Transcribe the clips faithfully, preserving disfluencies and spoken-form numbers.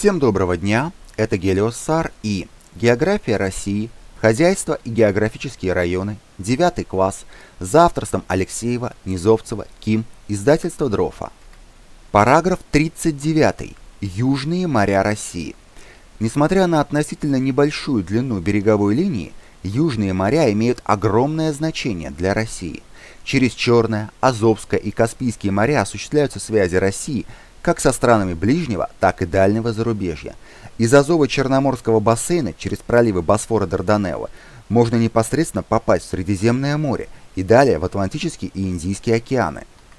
Всем доброго дня, это Гелиоссар и География России, хозяйство и географические районы, девятый класс, за авторством Алексеева, Низовцева, Ким, издательство Дрофа. Параграф тридцать девять. Южные моря России. Несмотря на относительно небольшую длину береговой линии, южные моря имеют огромное значение для России. Через Черное, Азовское и Каспийские моря осуществляются связи России как со странами ближнего, так и дальнего зарубежья. Из Азово-Черноморского бассейна через проливы Босфора-Дарданелла можно непосредственно попасть в Средиземное море и далее в Атлантический и Индийский океаны.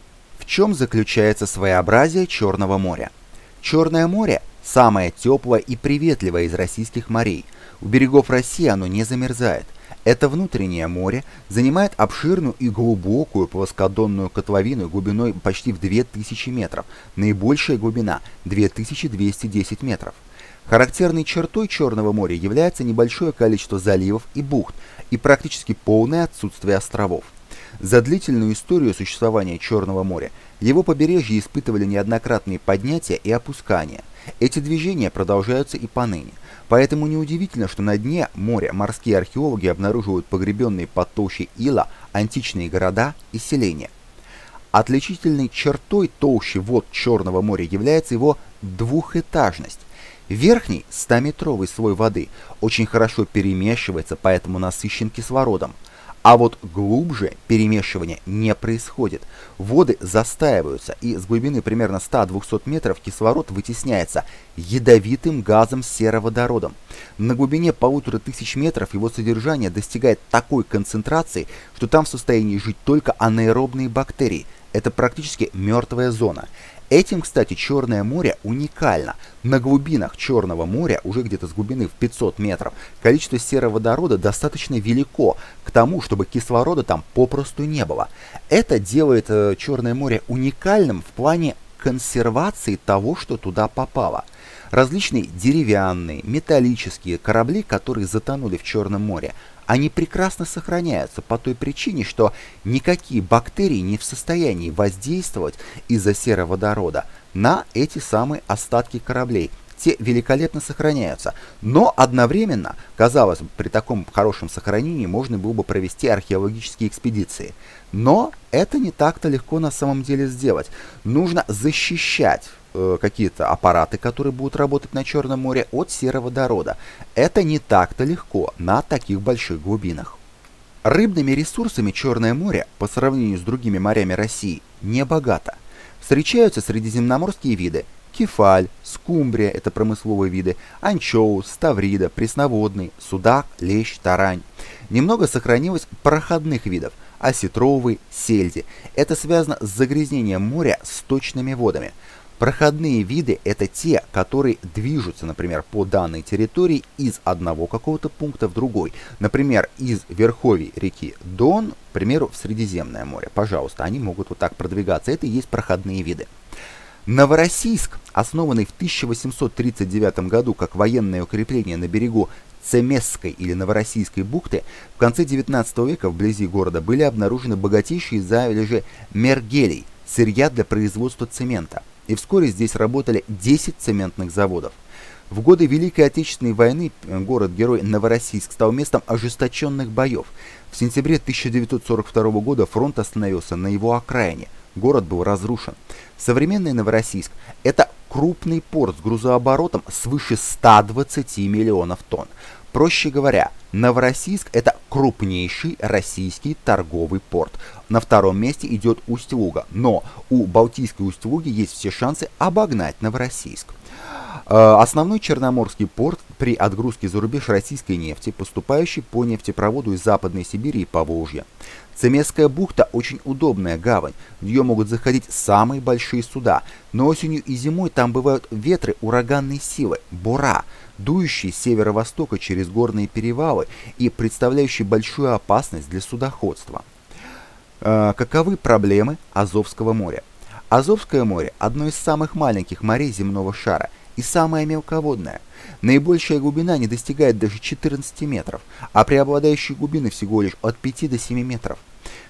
В чем заключается своеобразие Черного моря? Черное море – самое теплое и приветливое из российских морей. У берегов России оно не замерзает. Это внутреннее море занимает обширную и глубокую плоскодонную котловину глубиной почти в две тысячи метров, наибольшая глубина – две тысячи двести десять метров. Характерной чертой Черного моря является небольшое количество заливов и бухт и практически полное отсутствие островов. За длительную историю существования Черного моря его побережье испытывали неоднократные поднятия и опускания. Эти движения продолжаются и поныне. Поэтому неудивительно, что на дне моря морские археологи обнаруживают погребенные под толщей ила античные города и селения. Отличительной чертой толщи вод Черного моря является его двухэтажность. Верхний стометровый слой воды очень хорошо перемешивается, поэтому насыщен кислородом. А вот глубже перемешивания не происходит. Воды застаиваются, и с глубины примерно ста-двухсот метров кислород вытесняется ядовитым газом сероводородом. На глубине полутора тысяч метров его содержание достигает такой концентрации, что там в состоянии жить только анаэробные бактерии. Это практически мертвая зона. Этим, кстати, Черное море уникально. На глубинах Черного моря, уже где-то с глубины в пятьсот метров, количество сероводорода достаточно велико к тому, чтобы кислорода там попросту не было. Это делает э, Черное море уникальным в плане консервации того, что туда попало. Различные деревянные, металлические корабли, которые затонули в Черном море, они прекрасно сохраняются по той причине, что никакие бактерии не в состоянии воздействовать из-за сероводорода на эти самые остатки кораблей. Те великолепно сохраняются. Но одновременно, казалось бы, при таком хорошем сохранении можно было бы провести археологические экспедиции. Но это не так-то легко на самом деле сделать. Нужно защищать э, какие-то аппараты, которые будут работать на Черном море, от сероводорода. Это не так-то легко на таких больших глубинах. Рыбными ресурсами Черное море, по сравнению с другими морями России, не богато. Встречаются средиземноморские виды: кефаль, скумбрия – это промысловые виды, анчоус, ставрида, пресноводный, судак, лещ, тарань. Немного сохранилось проходных видов – осетровый, сельди. Это связано с загрязнением моря сточными водами. Проходные виды – это те, которые движутся, например, по данной территории из одного какого-то пункта в другой. Например, из верховий реки Дон, к примеру, в Средиземное море. Пожалуйста, они могут вот так продвигаться. Это и есть проходные виды. Новороссийск, основанный в тысяча восемьсот тридцать девятом году как военное укрепление на берегу Цемесской или Новороссийской бухты, в конце девятнадцатого века вблизи города были обнаружены богатейшие залежи мергелей, сырья для производства цемента. И вскоре здесь работали десять цементных заводов. В годы Великой Отечественной войны город-герой Новороссийск стал местом ожесточенных боев. В сентябре тысяча девятьсот сорок второго года фронт остановился на его окраине. Город был разрушен. Современный Новороссийск – это крупный порт с грузооборотом свыше ста двадцати миллионов тонн. Проще говоря, Новороссийск – это крупнейший российский торговый порт. На втором месте идет Усть-Луга, но у Балтийской Усть-Луги есть все шансы обогнать Новороссийск. Основной Черноморский порт при отгрузке за рубеж российской нефти, поступающей по нефтепроводу из Западной Сибири и Поволжья. Цемесская бухта очень удобная гавань, в нее могут заходить самые большие суда, но осенью и зимой там бывают ветры ураганной силы, бура, дующие с северо-востока через горные перевалы и представляющие большую опасность для судоходства. Э, каковы проблемы Азовского моря? Азовское море – одно из самых маленьких морей земного шара и самое мелководное. Наибольшая глубина не достигает даже четырнадцати метров, а преобладающие глубины всего лишь от пяти до семи метров.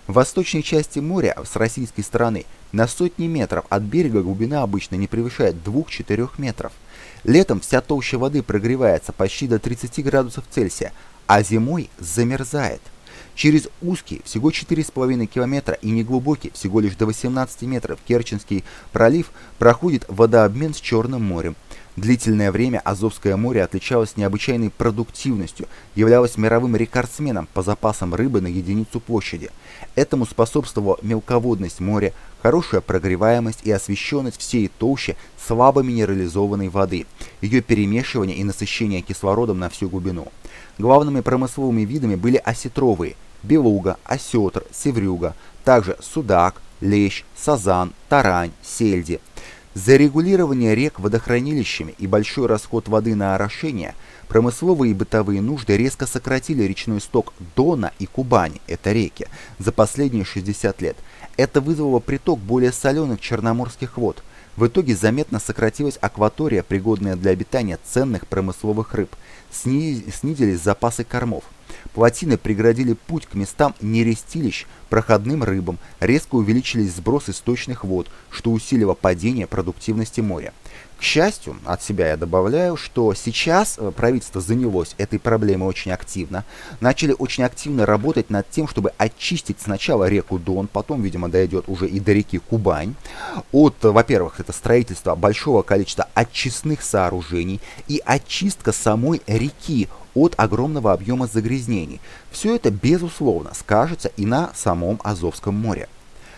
В восточной части моря с российской стороны на сотни метров от берега глубина обычно не превышает двух-четырёх метров. Летом вся толща воды прогревается почти до тридцати градусов Цельсия, а зимой замерзает. Через узкий, всего четыре с половиной километра, и неглубокий, всего лишь до восемнадцати метров, Керченский пролив проходит водообмен с Черным морем. Длительное время Азовское море отличалось необычайной продуктивностью, являлось мировым рекордсменом по запасам рыбы на единицу площади. Этому способствовала мелководность моря, хорошая прогреваемость и освещенность всей толщи слабо минерализованной воды, ее перемешивание и насыщение кислородом на всю глубину. Главными промысловыми видами были осетровые – белуга, осетр, севрюга, также судак, лещ, сазан, тарань, сельди. За регулирование рек водохранилищами и большой расход воды на орошение промысловые и бытовые нужды резко сократили речной сток Дона и Кубани, это реки, за последние шестьдесят лет. Это вызвало приток более соленых черноморских вод. В итоге заметно сократилась акватория, пригодная для обитания ценных промысловых рыб. Снизились запасы кормов. Плотины преградили путь к местам нерестилищ проходным рыбам, резко увеличились сбросы сточных вод, что усилило падение продуктивности моря. К счастью, от себя я добавляю, что сейчас правительство занялось этой проблемой очень активно. Начали очень активно работать над тем, чтобы очистить сначала реку Дон, потом, видимо, дойдет уже и до реки Кубань. От, во-первых, это строительство большого количества очистных сооружений и очистка самой реки от огромного объема загрязнений. Все это, безусловно, скажется и на самом Азовском море.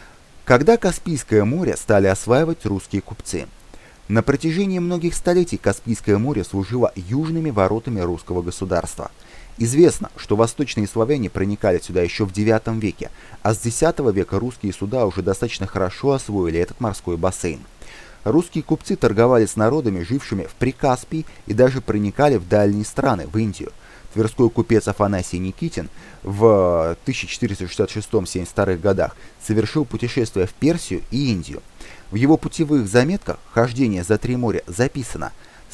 Когда Каспийское море стали осваивать русские купцы? На протяжении многих столетий Каспийское море служило южными воротами русского государства. Известно, что восточные славяне проникали сюда еще в девятом веке, а с десятого века русские суда уже достаточно хорошо освоили этот морской бассейн. Русские купцы торговали с народами, жившими в Прикаспии, и даже проникали в дальние страны, в Индию. Тверской купец Афанасий Никитин в тысяча четыреста шестьдесят шестом — семьдесят втором годах совершил путешествие в Персию и Индию. В его путевых заметках «Хождение за три моря» записано: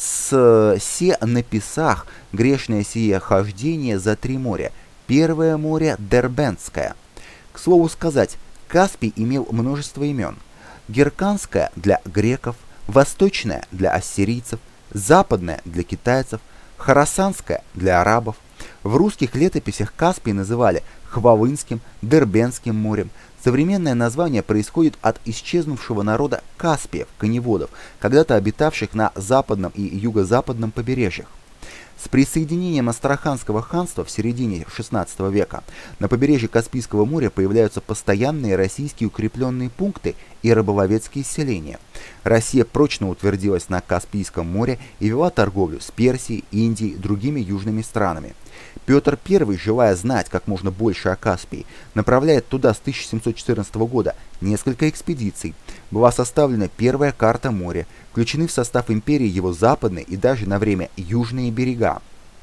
«С се написах грешное сие хождение за три моря, первое море Дербентское». К слову сказать, Каспий имел множество имен. Герканское для греков, Восточное для ассирийцев, Западное для китайцев, Хорасанское для арабов. В русских летописях Каспий называли Хвалынским, Дербентским морем. Современное название происходит от исчезнувшего народа Каспиев, коневодов, когда-то обитавших на западном и юго-западном побережьях. С присоединением Астраханского ханства в середине шестнадцатого века на побережье Каспийского моря появляются постоянные российские укрепленные пункты и рыболовецкие селения. Россия прочно утвердилась на Каспийском море и вела торговлю с Персией, Индией и другими южными странами. Петр Первый, желая знать как можно больше о Каспии, направляет туда с тысяча семьсот четырнадцатого года несколько экспедиций. Была составлена первая карта моря, включены в состав империи его западные и даже на время южные берега.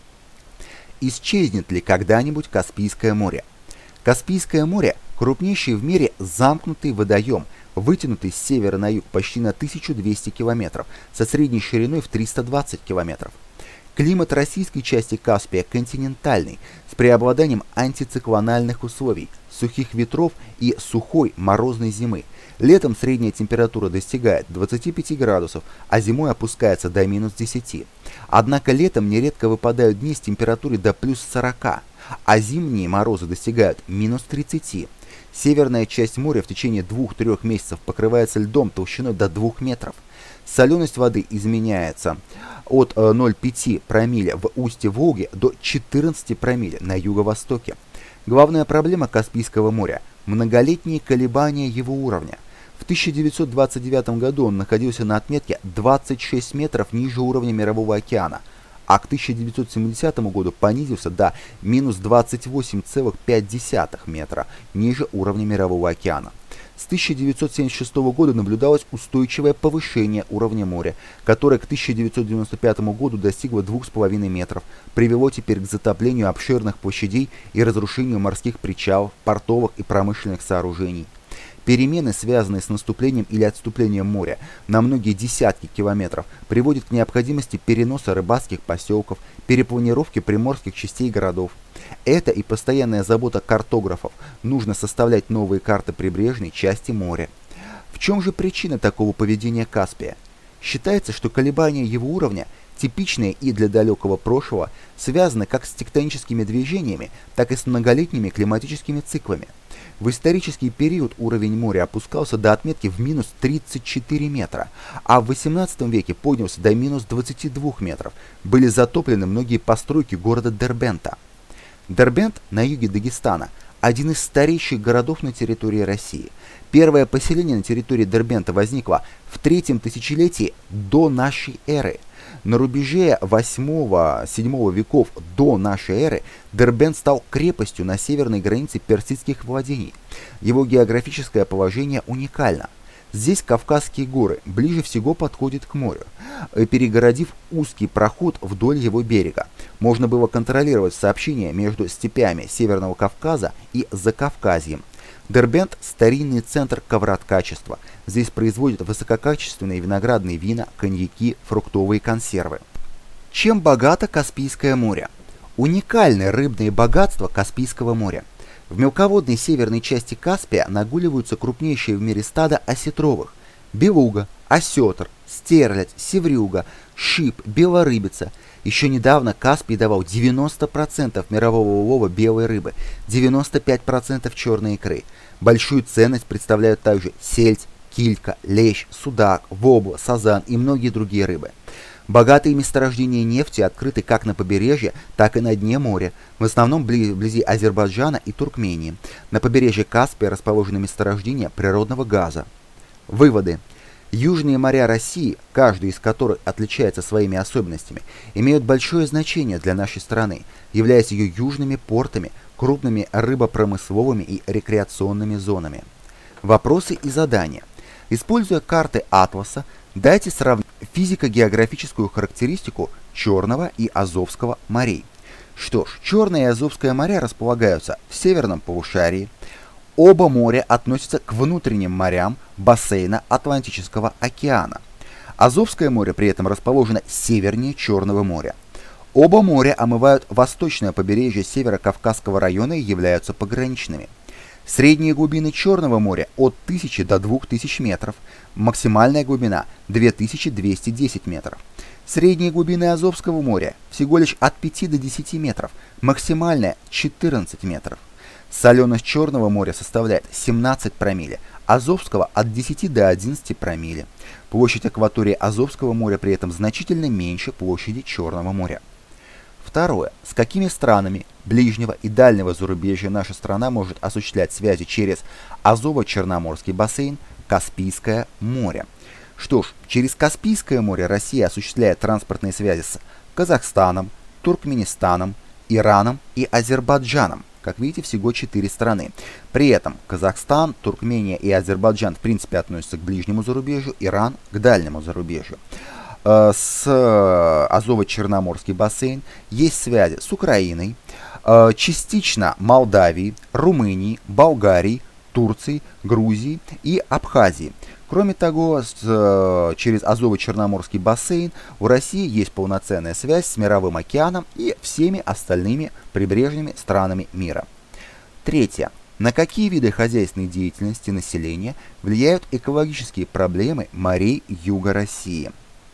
Исчезнет ли когда-нибудь Каспийское море? Каспийское море – крупнейший в мире замкнутый водоем, вытянутый с севера на юг почти на тысячу двести километров, со средней шириной в триста двадцать километров. Климат российской части Каспия континентальный, с преобладанием антициклональных условий, сухих ветров и сухой морозной зимы. Летом средняя температура достигает двадцати пяти градусов, а зимой опускается до минус десяти. Однако летом нередко выпадают дни с температурой до плюс сорока, а зимние морозы достигают минус тридцати. Северная часть моря в течение двух-трех месяцев покрывается льдом толщиной до двух метров. Соленость воды изменяется от ноль целых пяти десятых промилле в устье Волги до четырнадцати промилле на юго-востоке. Главная проблема Каспийского моря – многолетние колебания его уровня. В тысяча девятьсот двадцать девятом году он находился на отметке двадцать шесть метров ниже уровня Мирового океана, а к тысяча девятьсот семидесятому году понизился до минус двадцати восьми целых пяти десятых метра ниже уровня Мирового океана. С тысяча девятьсот семьдесят шестого года наблюдалось устойчивое повышение уровня моря, которое к тысяча девятьсот девяносто пятому году достигло двух с половиной метров, привело теперь к затоплению обширных площадей и разрушению морских причалов, портовых и промышленных сооружений. Перемены, связанные с наступлением или отступлением моря на многие десятки километров, приводят к необходимости переноса рыбацких поселков, перепланировки приморских частей городов. Это и постоянная забота картографов. Нужно составлять новые карты прибрежной части моря. В чем же причина такого поведения Каспия? Считается, что колебания его уровня, типичные и для далекого прошлого, связаны как с тектоническими движениями, так и с многолетними климатическими циклами. В исторический период уровень моря опускался до отметки в минус тридцать четыре метра, а в восемнадцатом веке поднялся до минус двадцати двух метров. Были затоплены многие постройки города Дербента. Дербент на юге Дагестана – один из старейших городов на территории России. Первое поселение на территории Дербента возникло в третьем тысячелетии до нашей эры. На рубеже восьмого-седьмого веков до нашей эры Дербент стал крепостью на северной границе персидских владений. Его географическое положение уникально. Здесь Кавказские горы ближе всего подходят к морю. Перегородив узкий проход вдоль его берега, можно было контролировать сообщения между степями Северного Кавказа и Закавказьем. Дербент – старинный центр ковроткачества. Здесь производят высококачественные виноградные вина, коньяки, фруктовые консервы. Чем богато Каспийское море? Уникальное рыбное богатство Каспийского моря. В мелководной северной части Каспия нагуливаются крупнейшие в мире стада осетровых – белуга, осетр, стерлядь, севрюга, шип, белорыбица. Еще недавно Каспий давал девяносто процентов мирового улова белой рыбы, девяносто пять процентов черной икры. Большую ценность представляют также сельдь, килька, лещ, судак, вобла, сазан и многие другие рыбы. Богатые месторождения нефти открыты как на побережье, так и на дне моря, в основном вблизи Азербайджана и Туркмении. На побережье Каспия расположены месторождения природного газа. Выводы. Южные моря России, каждый из которых отличается своими особенностями, имеют большое значение для нашей страны, являясь ее южными портами, крупными рыбопромысловыми и рекреационными зонами. Вопросы и задания. Используя карты Атласа, дайте сравнить физико-географическую характеристику Черного и Азовского морей. Что ж, Черное и Азовское моря располагаются в северном полушарии. Оба моря относятся к внутренним морям бассейна Атлантического океана. Азовское море при этом расположено севернее Черного моря. Оба моря омывают восточное побережье Северо-Кавказского района и являются пограничными. Средние глубины Черного моря от тысячи до двух тысяч метров, максимальная глубина две тысячи двести десять метров. Средние глубины Азовского моря всего лишь от пяти до десяти метров, максимальная четырнадцать метров. Соленость Черного моря составляет семнадцать промилле, Азовского от десяти до одиннадцати промилле. Площадь акватории Азовского моря при этом значительно меньше площади Черного моря. Второе. С какими странами ближнего и дальнего зарубежья наша страна может осуществлять связи через Азово-Черноморский бассейн, Каспийское море? Что ж, через Каспийское море Россия осуществляет транспортные связи с Казахстаном, Туркменистаном, Ираном и Азербайджаном. Как видите, всего четыре страны. При этом Казахстан, Туркмения и Азербайджан в принципе относятся к ближнему зарубежью, Иран к дальнему зарубежью. С Азово-Черноморский бассейн есть связи с Украиной, частично Молдавией, Румынией, Болгарией, Турцией, Грузией и Абхазией. Кроме того, с, через Азово-Черноморский бассейн у России есть полноценная связь с Мировым океаном и всеми остальными прибрежными странами мира. Третье. На какие виды хозяйственной деятельности населения влияют экологические проблемы морей юга России?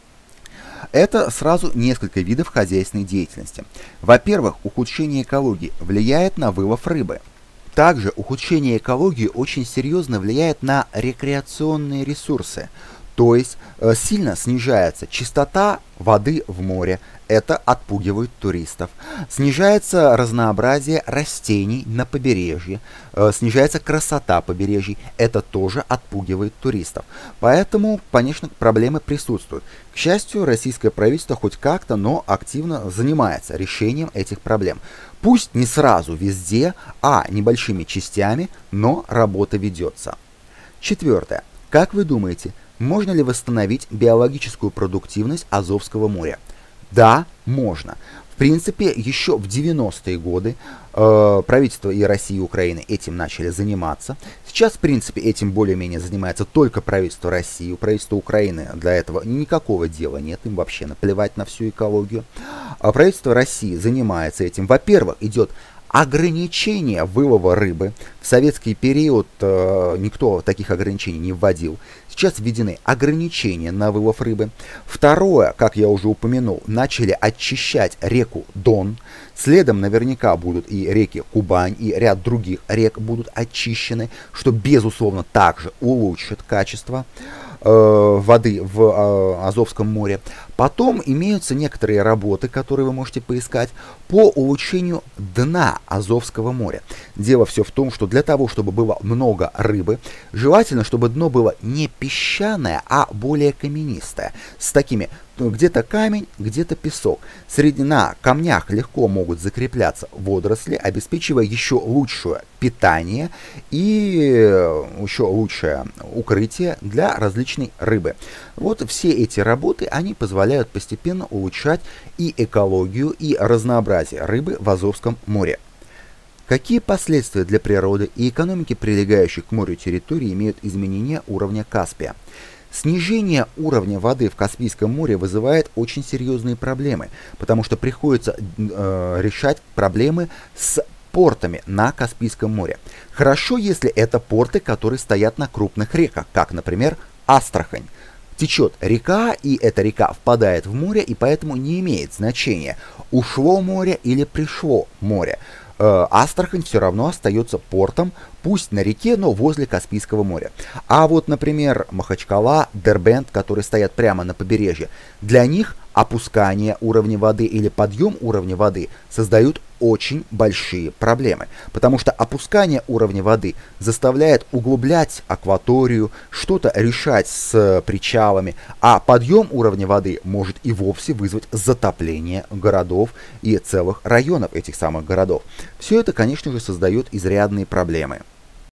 Это сразу несколько видов хозяйственной деятельности. Во-первых, ухудшение экологии влияет на вылов рыбы. Также ухудшение экологии очень серьезно влияет на рекреационные ресурсы, то есть э, сильно снижается чистота воды в море, это отпугивает туристов, снижается разнообразие растений на побережье, э, снижается красота побережий, это тоже отпугивает туристов. Поэтому, конечно, проблемы присутствуют. К счастью, российское правительство хоть как-то, но активно занимается решением этих проблем. Пусть не сразу везде, а небольшими частями, но работа ведется. Четвертое. Как вы думаете, можно ли восстановить биологическую продуктивность Азовского моря? Да, можно. В принципе, еще в девяностые годы э, правительство и России, и Украины этим начали заниматься. Сейчас, в принципе, этим более-менее занимается только правительство России. У правительства Украины для этого никакого дела нет, им вообще наплевать на всю экологию. А правительство России занимается этим. Во-первых, идет ограничение вылова рыбы. В советский период э, никто таких ограничений не вводил. Сейчас введены ограничения на вылов рыбы. Второе, как я уже упомянул, начали очищать реку Дон. Следом наверняка будут и реки Кубань, и ряд других рек будут очищены, что безусловно также улучшит качество э, воды в э, Азовском море. Потом имеются некоторые работы, которые вы можете поискать, по улучшению дна Азовского моря. Дело все в том, что для того, чтобы было много рыбы, желательно, чтобы дно было не песчаное, а более каменистое, с такими где-то камень, где-то песок. Среди на камнях легко могут закрепляться водоросли, обеспечивая еще лучшее питание и еще лучшее укрытие для различной рыбы. Вот все эти работы, они позволяют постепенно улучшать и экологию, и разнообразие рыбы в Азовском море. Какие последствия для природы и экономики прилегающих к морю территорий имеют изменения уровня Каспия? Снижение уровня воды в Каспийском море вызывает очень серьезные проблемы, потому что приходится э, решать проблемы с портами на Каспийском море. Хорошо, если это порты, которые стоят на крупных реках, как, например, Астрахань. Течет река, и эта река впадает в море, и поэтому не имеет значения, ушло море или пришло море. Э, Астрахань все равно остается портом, пусть на реке, но возле Каспийского моря. А вот, например, Махачкала, Дербент, которые стоят прямо на побережье, для них опускание уровня воды или подъем уровня воды создают очень большие проблемы, потому что опускание уровня воды заставляет углублять акваторию, что-то решать с причалами, а подъем уровня воды может и вовсе вызвать затопление городов и целых районов этих самых городов. Все это, конечно же, создает изрядные проблемы.